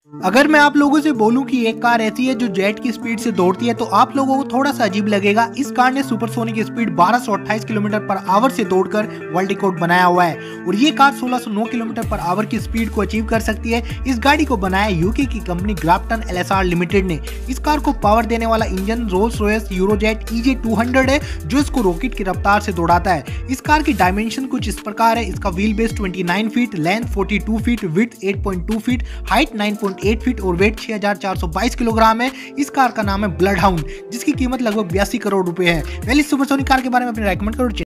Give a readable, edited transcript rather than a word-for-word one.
अगर मैं आप लोगों से बोलूं कि एक कार ऐसी है जो जेट की स्पीड से दौड़ती है तो आप लोगों को थोड़ा सा अजीब लगेगा। इस कार ने supersonic speed 1228 kilometre per hour से दौड़कर वर्ल्ड रिकॉर्ड बनाया हुआ है और ये कार 1609 किलोमीटर पर आवर की स्पीड को अचीव कर सकती है। इस गाड़ी को बनाया यूके की कंपनी ग्राफ्टन एलएसआर लिमिटेड ने। इस कार को पावर देने वाला engine Rolls Royce EuroJet EJ 200 है जो इसको रॉकेट की रफ्तार से दौड़ाता है। इस कार की डायमेंशन कुछ इस प्रकार है। इसका wheel base 29 feet, length 42 feet, width 8.2 feet, height 9.8 feet और वेट 6422 किलोग्राम है। इस कार का नाम है ब्लड हाउंड जिसकी कीमत लगभग 82 करोड़ रुपए है। वेल इस सुपरसोनिक कार के बारे में अपनी राय कमेंट करो।